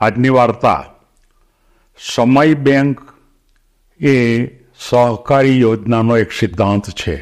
આજની વાર્તા સમય બેંક એ સહકારી યોજનાનો એક સિદ્ધાંત છે.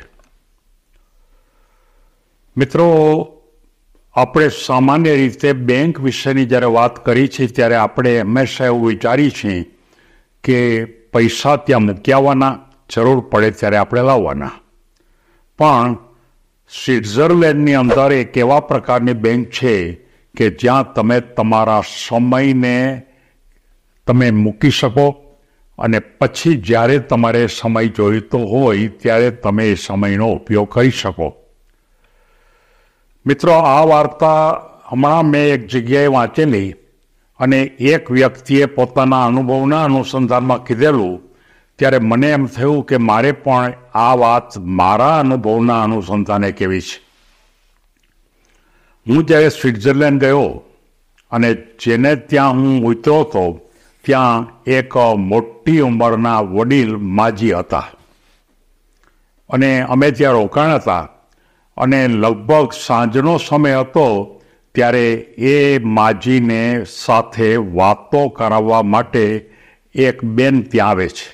મિત્રો, આપણે સામાન્ય રીતે બેંક વિશેની જ્યારે વાત કરી છે ત્યારે આપણે હંમેશા એવું વિચારીએ છીએ કે પૈસા ત્યાં મૂકી આવવાના, જરૂર પડે ત્યારે આપણે લાવવાના. પણ સ્વિટ્ઝરલેન્ડની અંદર એક એવા પ્રકારની બેંક છે કે જ્યાં તમે તમારા સમયને તમે મૂકી શકો અને પછી જ્યારે તમારે સમય જોઈતો હોય ત્યારે તમે એ સમયનો ઉપયોગ કરી શકો. મિત્રો, આ વાર્તા હમણાં મેં એક જગ્યાએ વાંચેલી અને એક વ્યક્તિએ પોતાના અનુભવના અનુસંધાનમાં કીધેલું ત્યારે મને એમ થયું કે મારે પણ આ વાત મારા અનુભવના અનુસંધાને કહેવી છે. હું જ્યારે સ્વિટ્ઝરલેન્ડ ગયો અને જેને ત્યાં હું ઉતર્યો હતો ત્યાં એક મોટી ઉંમરના વડીલ માજી હતા અને અમે ત્યાં રોકાણ હતા અને લગભગ સાંજનો સમય હતો ત્યારે એ માજીને સાથે વાતો કરાવવા માટે એક બેન ત્યાં આવે છે.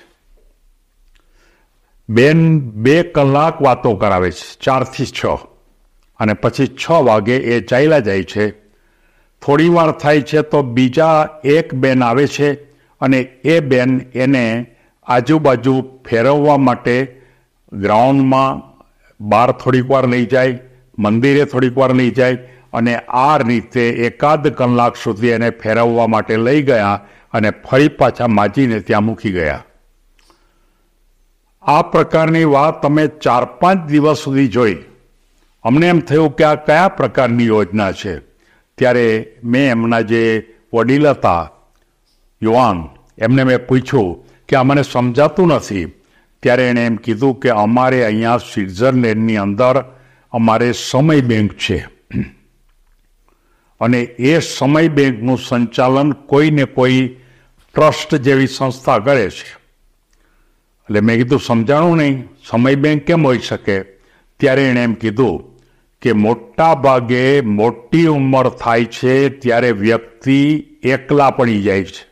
બેન 2 કલાક વાતો કરાવે છે, 4 થી 6, અને પછી 6 વાગે એ ચાલ્યા જાય છે. થોડી વાર થાય છે તો બીજા એક બેન આવે છે અને એ બેન એને આજુબાજુ ફેરવવા માટે ગ્રાઉન્ડમાં બહાર થોડીક વાર લઈ જાય, મંદિરે થોડીક વાર લઈ જાય અને આ રીતે 1 કલાક સુધી એને ફેરવવા માટે લઈ ગયા અને ફરી પાછા માજીને ત્યાં મૂકી ગયા. આ પ્રકારની વાત અમે 4-5 દિવસ સુધી જોઈ. અમને એમ થયું કે આ કયા પ્રકારની યોજના છે. ત્યારે મેં એમના જે વડીલ હતા, યુવાન, એમને મેં પૂછ્યું કે આ મને સમજાતું નથી. ત્યારે એણે એમ કીધું કે અમારે અહીંયા સ્વિટ્ઝરલેન્ડની અંદર અમારે સમય બેંક છે અને એ સમય બેંકનું સંચાલન કોઈને કોઈ ટ્રસ્ટ જેવી સંસ્થા કરે છે. એટલે મેં કીધું સમજાણું નહીં, સમય બેંક કેમ હોઈ શકે? ત્યારે એણે એમ કીધું કે મોટા ભાગે મોટી ઉંમર થાય છે ત્યારે વ્યક્તિ એકલા પડી જાય છે.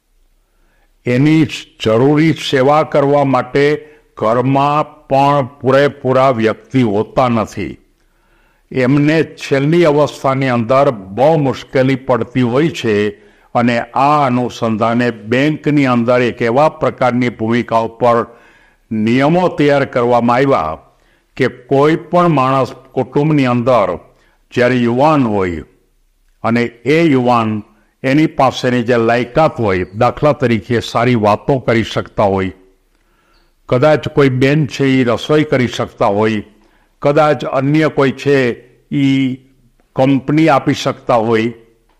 એની જરૂરી સેવા કરવા માટે ઘરમાં પણ પૂરેપૂરા વ્યક્તિ હોતા નથી. એમને છેલ્લી અવસ્થાની અંદર બહુ મુશ્કેલી પડતી હોય છે અને આ અનુસંધાને બેંકની અંદર એક એવા પ્રકારની ભૂમિકા ઉપર નિયમો તૈયાર કરવામાં આવ્યા કે કોઈ પણ માણસ કુટુંબની અંદર જ્યારે યુવાન હોય અને એ યુવાન એની પાસેની જે લાયકાત હોય, દાખલા તરીકે સારી વાતો કરી શકતા હોય, કદાચ કોઈ બેન છે એ રસોઈ કરી શકતા હોય, કદાચ અન્ય કોઈ છે એ કંપની આપી શકતા હોય,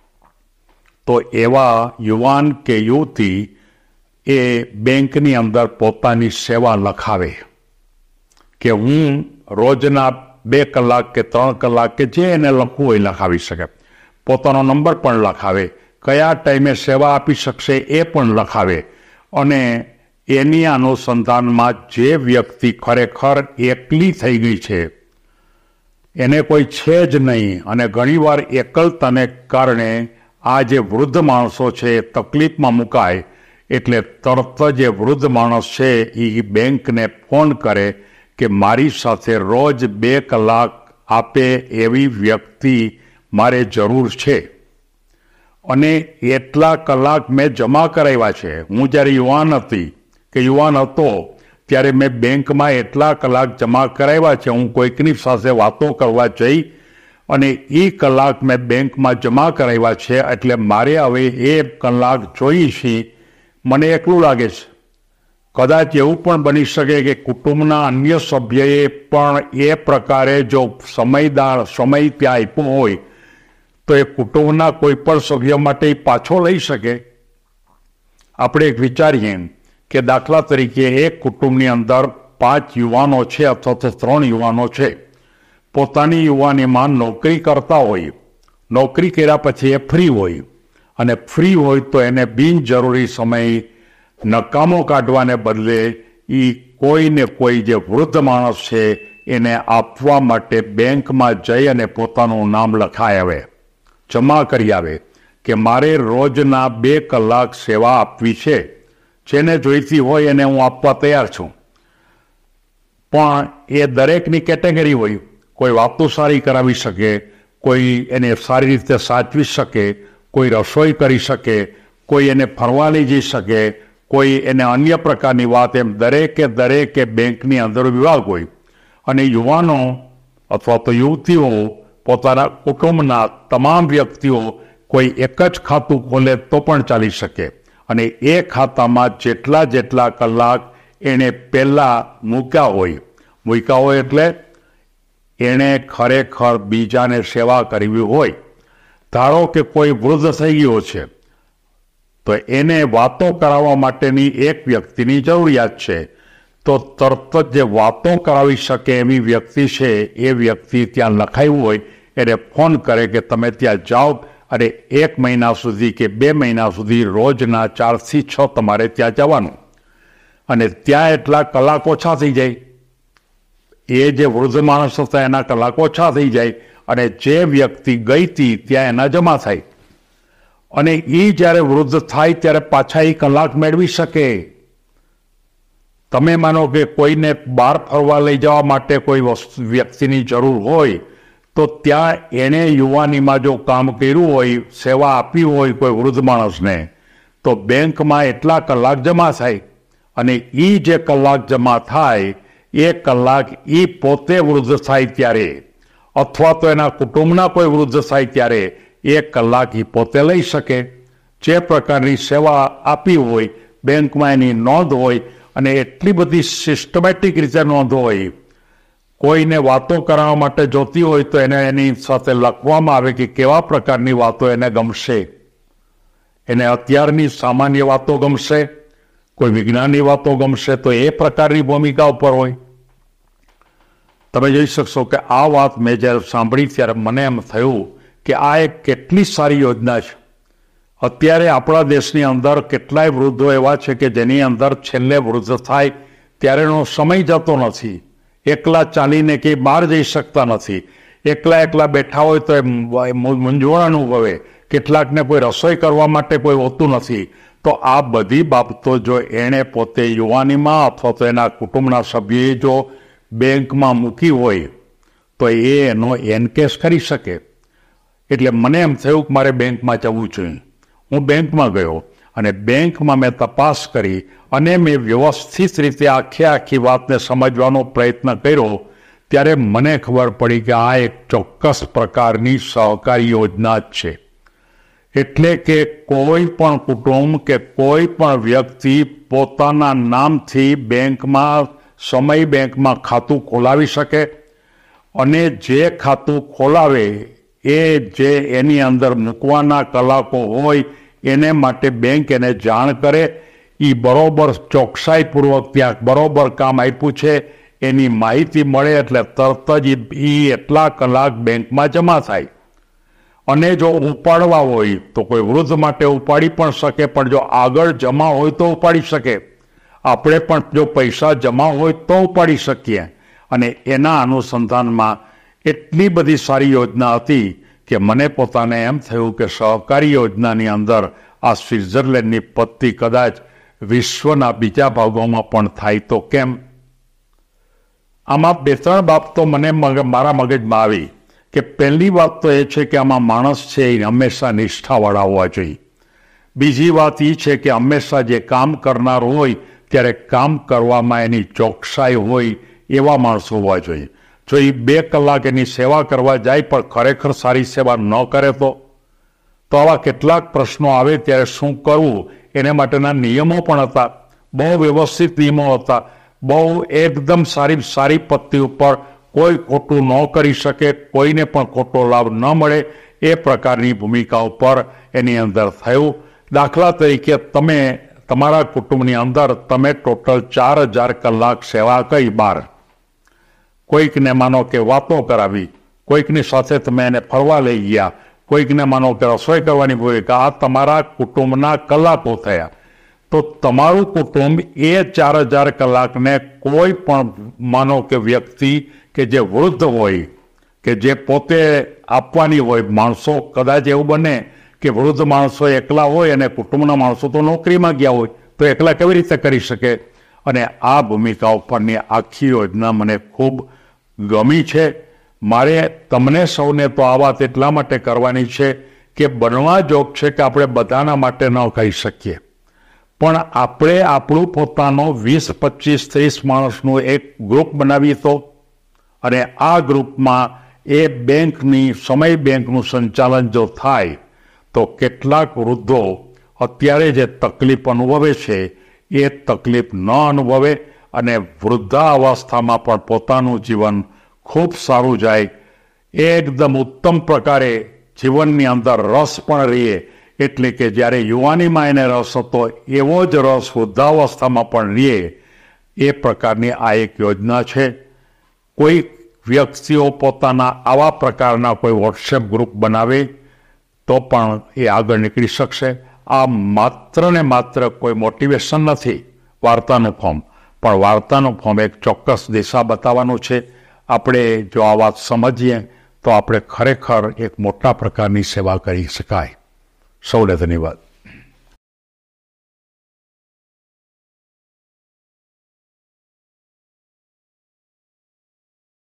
તો એવા યુવાન કે યુવતી એ બેંકની અંદર પોતાની સેવા લખાવે કે હું રોજના 2 કલાક કે 3 કલાક કે જે એને લખવું હોય લખાવી શકે. પોતાનો નંબર પણ લખાવે, કયા ટાઈમે સેવા આપી શકશે એ પણ લખાવે. અને એની અનુસંધાનમાં જે વ્યક્તિ ખરેખર એકલી થઈ ગઈ છે, એને કોઈ છે જ નહીં અને ઘણીવાર એકલતાને કારણે આ જે વૃદ્ધ માણસો છે એ તકલીફમાં મુકાય એટલે તરત જ એ વૃદ્ધ માણસ છે એ બેંકને ફોન કરે કે મારી સાથે રોજ 2 કલાક આપે એવી વ્યક્તિ મારે જરૂર છે અને એટલા કલાક મેં જમા કરાવ્યા છે. હું જ્યારે યુવાન હતો ત્યારે મેં બેંકમાં એટલા કલાક જમા કરાવ્યા છે. હું કોઈકની સાથે વાતો કરવા જઈ અને એ કલાક મેં બેંકમાં જમા કરાવ્યા છે એટલે મારે હવે એ કલાક જોઈ છે. મને એકલું લાગે છે. કદાચ એવું પણ બની શકે કે કુટુંબના અન્ય સભ્યએ પણ એ પ્રકારે જો સમય ત્યાં આપ્યો હોય તો એ કુટુંબના કોઈ પણ સભ્ય માટે પાછો લઈ શકે. આપણે એક વિચારીએ કે દાખલા તરીકે એક કુટુંબની અંદર 5 યુવાનો છે અથવા તો 3 યુવાનો છે. પોતાની યુવાનીમાં નોકરી કરતા હોય, નોકરી કર્યા પછી એ ફ્રી હોય અને ફ્રી હોય તો એને બિનજરૂરી સમય નકામો કાઢવાને બદલે એ કોઈને કોઈ જે વૃદ્ધ માણસ છે એને આપવા માટે બેંકમાં જઈ અને પોતાનું નામ લખાઈ આવે, જમા કરી આવે. કે મારે રોજના 2 કલાક સેવા આપવી છે, જેને જોઈતી હોય એને હું આપવા તૈયાર છું. પણ એ દરેકની કેટેગરી હોય. કોઈ વાતો સારી કરાવી શકે, કોઈ એને સારી રીતે સાચવી શકે, કોઈ રસોઈ કરી શકે, કોઈ એને ફરવા લઈ જઈ શકે, કોઈ એને અન્ય પ્રકારની વાત, એમ દરેકે બેંકની અંદર વિભાગ હોય. અને યુવાનો અથવા તો યુવતીઓ પોતાના કુટુંબના તમામ વ્યક્તિઓ કોઈ એક જ ખાતું ખોલે તો પણ ચાલી શકે. અને એ ખાતામાં જેટલા કલાક એણે પહેલાં મૂક્યા હોય એટલે એણે ખરેખર બીજાને સેવા કરવી હોય. ધારો કે કોઈ વૃદ્ધ થઈ ગયો છે, તો એને વાતો કરાવવા માટેની એક વ્યક્તિની જરૂરિયાત છે, તો તરત જ જે વાતો કરાવી શકે એવી વ્યક્તિ છે, એ વ્યક્તિ ત્યાં લખાયું હોય એને ફોન કરે કે તમે ત્યાં જાઓ અને 1 મહિના સુધી કે 2 મહિના સુધી રોજના 4 થી 6 તમારે ત્યાં જવાનું. અને ત્યાં એટલા કલાક ઓછા થઈ જાય. એ જે વૃદ્ધ માણસ હતા એના કલાક ઓછા થઈ જાય અને જે વ્યક્તિ ગઈ હતી ત્યાં એના જમા થાય. અને એ જ્યારે વૃદ્ધ થાય ત્યારે પાછા એ કલાક મેળવી શકે. તમે માનો કે કોઈને બહાર ફરવા લઈ જવા માટે કોઈ વ્યક્તિની જરૂર હોય, તો ત્યાં એણે યુવાનીમાં જો કામ કર્યું હોય, સેવા આપી હોય કોઈ વૃદ્ધ માણસને, તો બેંકમાં એટલા કલાક જમા થાય. અને એ જે કલાક જમા થાય એ કલાક એ પોતે વૃદ્ધ થાય ત્યારે, અથવા તો એના કુટુંબના કોઈ વૃદ્ધ થાય ત્યારે એ કલાક એ પોતે લઈ શકે. જે પ્રકારની સેવા આપી હોય બેંકમાં એની નોંધ હોય, અને એટલી બધી સિસ્ટમેટિક રીતે નોંધ હોય. કોઈને વાતો કરાવવા માટે જોતી હોય તો એને એની સાથે લખવામાં આવે કે કેવા પ્રકારની વાતો એને ગમશે. એને અત્યારની સામાન્ય વાતો ગમશે, કોઈ વિજ્ઞાનની વાતો ગમશે, તો એ પ્રકારની ભૂમિકા ઉપર હોય. તમે જોઈ શકશો કે આ વાત મેં જ્યારે સાંભળી ત્યારે મને એમ થયું કે આ એક કેટલી સારી યોજના છે. અત્યારે આપણા દેશની અંદર કેટલાય વૃદ્ધો એવા છે કે જેની અંદર છેલ્લે વૃદ્ધ થાય ત્યારે એનો સમય જતો નથી. એકલા ચાલીને કે બહાર જઈ શકતા નથી. એકલા બેઠા હોય તો એ મૂંઝવણ અનુભવે. કેટલાકને કોઈ રસોઈ કરવા માટે કોઈ હોતું નથી. તો આ બધી બાબતો જો એણે પોતે યુવાનીમાં અથવા તો એના કુટુંબના સભ્યોએ જો બેંકમાં મૂકી હોય તો એનો એનકેસ કરી શકે. એટલે મને એમ થયું કે મારે બેંકમાં જવું જોઈએ. હું બેંકમાં ગયો અને બેંકમાં મેં તપાસ કરી અને મેં વ્યવસ્થિત રીતે આખી વાતને સમજવાનો પ્રયત્ન કર્યો. ત્યારે મને ખબર પડી કે આ એક ચોક્કસ પ્રકારની સહકારી યોજના જ છે. એટલે કે કોઈ પણ કુટુંબ કે કોઈ પણ વ્યક્તિ પોતાના નામથી બેંકમાં સમય બેંકમાં ખાતું ખોલાવી શકે. અને જે ખાતું ખોલાવે એ જે એની અંદર મૂકવાના કલાકો હોય એને માટે બેંક એને જાણ કરે. એ બરોબર ચોકસાઈપૂર્વક ત્યાં બરોબર કામ આપ્યું છે એની માહિતી મળે એટલે તરત જ એ એટલા કલાક બેંકમાં જમા થાય. અને જો ઉપાડવા હોય તો કોઈ વૃદ્ધ માટે ઉપાડી પણ શકે, પણ જો આગળ જમા હોય તો ઉપાડી શકે. આપણે પણ જો પૈસા જમા હોય તો ઉપાડી શકીએ. અને એના અનુસંધાનમાં એટલી બધી સારી યોજના હતી કે મને પોતાને એમ થયું કે સહકારી યોજનાની અંદર આ સ્વિટ્ઝરલેન્ડની પદ્ધતિ કદાચ વિશ્વના બીજા ભાગોમાં પણ થાય તો કેમ. આમાં 2-3 બાબતો મને મારા મગજમાં આવી. કે પહેલી વાત તો એ છે કે આમાં માણસ છે એ હંમેશા નિષ્ઠાવાળા હોવા જોઈએ. બીજી વાત એ છે કે હંમેશા જે કામ કરનાર હોય ત્યારે કામ કરવામાં એની ચોકસાઈ હોય એવા માણસો હોવા જોઈએ. જો એ 2 કલાક એની સેવા કરવા જાય પણ ખરેખર સારી સેવા ન કરે તો આવા કેટલાક પ્રશ્નો આવે ત્યારે શું કરવું એને માટેના નિયમો પણ હતા. બહુ વ્યવસ્થિત નિયમો હતા. બહુ એકદમ સારી પદ્ધતિ ઉપર કોઈ ખોટું ન કરી શકે, કોઈને પણ ખોટો લાભ ન મળે એ પ્રકારની ભૂમિકા ઉપર એની અંદર થયું. દાખલા તરીકે તમે તમારા કુટુંબની અંદર તમે ટોટલ 4000 કલાક સેવા કરી બહાર. કોઈકને માનો કે વાતો કરાવી, કોઈકની સાથે તમે એને ફરવા લઈ ગયા, કોઈકને માનો કે રસોઈ કરવાની ભૂમિકા. આ તમારા કુટુંબના કલાકો થયા. તો તમારું કુટુંબ એ 4000 કલાકને કોઈ પણ માનો કે વ્યક્તિ કે જે વૃદ્ધ હોય કે જે પોતે આપવાની હોય, માણસો કદાચ એવું બને કે વૃદ્ધ માણસો એકલા હોય અને કુટુંબના માણસો તો નોકરીમાં ગયા હોય, તો એકલા કેવી રીતે કરી શકે? અને આ ભૂમિકા ઉપરની આખી યોજના મને ખૂબ ગમી છે. મારે તમને સૌને તો આ વાત એટલા માટે કરવાની છે કે બનવા જોગ છે કે આપણે બધાના માટે ન કહી શકીએ, પણ આપણે આપણું પોતાનો 20, 25, 30 માણસનું એક ગ્રુપ બનાવીએ તો, અને આ ગ્રુપમાં એ બેંકની સમય બેંકનું સંચાલન જો થાય તો કેટલાક વૃદ્ધો અત્યારે જે તકલીફ અનુભવે છે એ તકલીફ ન અનુભવે અને વૃદ્ધાવસ્થામાં પણ પોતાનું જીવન ખૂબ સારું જાય, એકદમ ઉત્તમ પ્રકારે જીવનની અંદર રસ પણ રહે. એટલે કે જ્યારે યુવાનીમાં એને રસ હતો એવો જ રસ વૃદ્ધાવસ્થામાં પણ રહે, એ પ્રકારની આ એક યોજના છે. કોઈ વ્યક્તિઓ પોતાના આવા પ્રકારના કોઈ વોટ્સએપ ગ્રુપ બનાવે તો પણ એ આગળ નીકળી શકશે. આ માત્ર ને માત્ર કોઈ મોટિવેશન નથી વાર્તાનું ફોર્મ, પણ વાર્તાનું ફોર્મ એક ચોક્કસ દિશા બતાવવાનું છે. આપણે જો આ વાત સમજીએ તો આપણે ખરેખર એક મોટા પ્રકારની સેવા કરી શકાય. સૌને ધન્યવાદ.